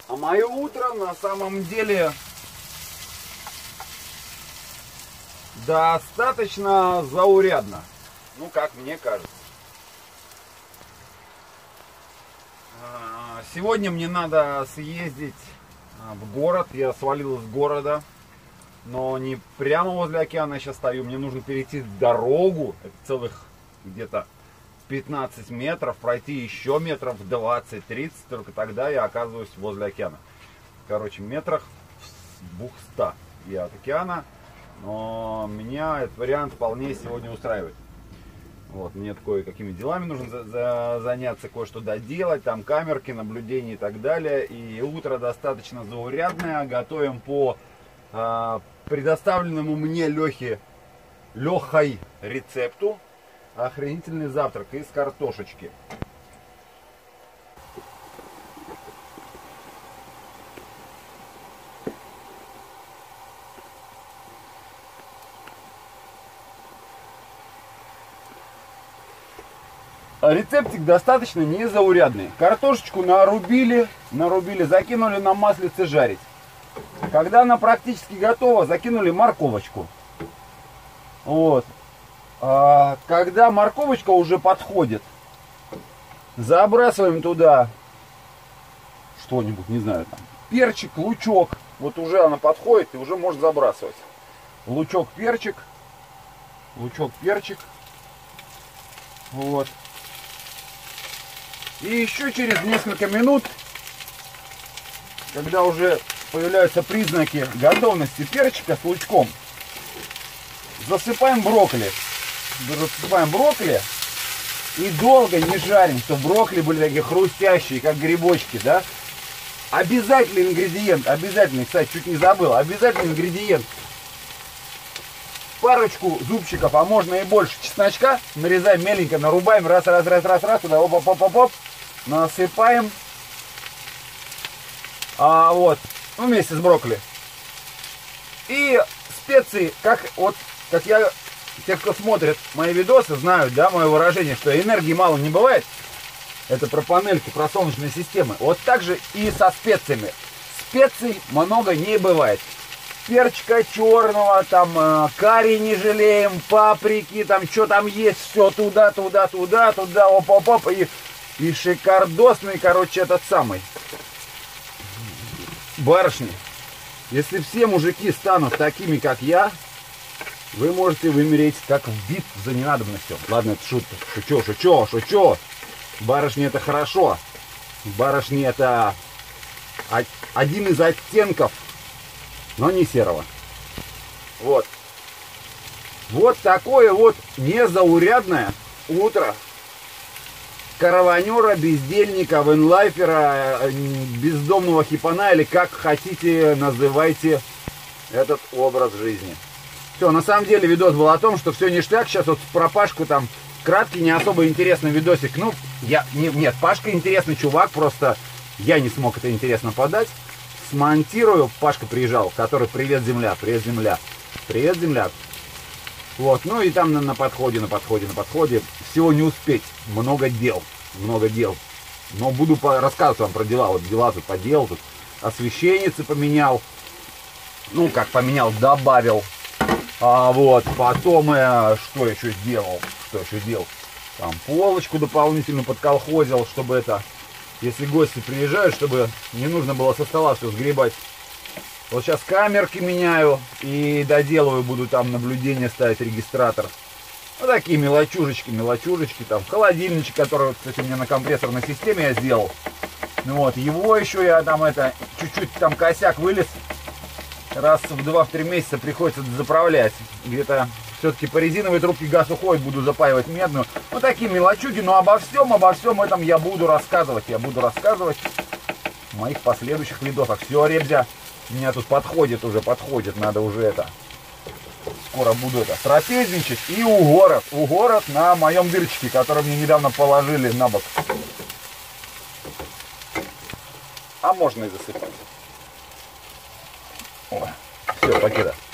А мое утро на самом деле достаточно заурядно. Ну, как мне кажется. Сегодня мне надо съездить в город. Я свалил из города, но не прямо возле океана я сейчас стою. Мне нужно перейти дорогу. Это целых где-то 15 метров, пройти еще метров 20-30, только тогда я оказываюсь возле океана. Короче, метрах в 200 я от океана, но меня этот вариант вполне сегодня устраивает. Вот, мне кое-какими делами нужно заняться, кое-что доделать, там камерки, наблюдения и так далее. И утро достаточно заурядное, готовим по предоставленному мне Лехой рецепту. Охренительный завтрак из картошечки. Рецептик достаточно незаурядный. Картошечку нарубили, закинули на маслице жарить. Когда она практически готова, закинули морковочку. Вот. Когда морковочка уже подходит, забрасываем туда что-нибудь, не знаю, там, перчик, лучок. Вот уже она подходит и уже можно забрасывать. Лучок, перчик. Вот. И еще через несколько минут, когда уже появляются признаки готовности перчика с лучком, засыпаем брокколи. И долго не жарим, чтобы брокколи были такие хрустящие, как грибочки, да? Обязательный ингредиент, кстати, чуть не забыл, обязательный ингредиент. Парочку зубчиков, а можно и больше чесночка, нарезаем меленько, нарубаем, раз, туда, оп, насыпаем. Вот, вместе с брокколи. И специи, как я... Те, кто смотрит мои видосы, знают, да, мое выражение, что энергии мало не бывает. Это про панельки, про солнечные системы. Вот так же и со специями. Специй много не бывает. Перчика черного, там, карри не жалеем, паприки, там, что там есть, все туда, оп, и шикардосный, короче, этот самый. Барышни, если все мужики станут такими, как я, вы можете вымереть как вбит за ненадобностью. Ладно, это шутка. Шучу. Барышни это хорошо. Барышни это один из оттенков, но не серого. Вот. Вот такое вот незаурядное утро караванера, бездельника, венлайфера, бездомного хипана, или как хотите называйте этот образ жизни. Все, на самом деле видос был о том, что все ништяк. Сейчас вот про Пашку там краткий, не особо интересный видосик. Ну, нет, Пашка интересный чувак, просто я не смог это интересно подать. Смонтирую. Пашка приезжал, который привет, земля. Вот, ну и там на подходе. Всего не успеть. Много дел. Но буду рассказывать вам про дела. Вот дела тут поделал, тут освещенницы поменял. Ну, как поменял, добавил. Вот, потом что еще сделал? Там полочку дополнительно подколхозил, чтобы это, если гости приезжают, чтобы не нужно было со стола все сгребать. Вот сейчас камерки меняю и доделаю, буду там наблюдение ставить, регистратор. Вот такие мелочужечки, там холодильничек, который, вот, кстати, у меня на компрессорной системе я сделал. Ну вот, его еще я там чуть-чуть там косяк вылез. Раз в 2-3 месяца приходится заправлять. Где-то все-таки по резиновой трубке газ уходит, буду запаивать медную. Вот такие мелочуги, но обо всем этом я буду рассказывать. В моих последующих видосах. Все, ребзя, меня тут подходит, надо уже это. Скоро буду трапезничать и угород на моем дырчике, который мне недавно положили на бок. А можно и засыпать. Все, покеда.